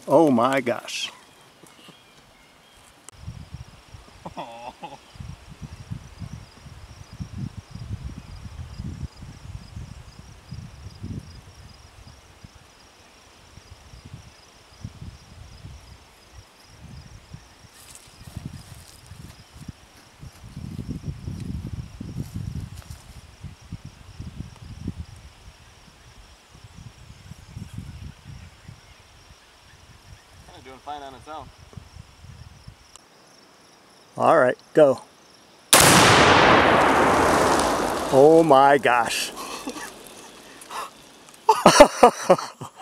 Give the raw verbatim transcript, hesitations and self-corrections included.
Oh my gosh. Doing fine on its own. All right, go. Oh my gosh.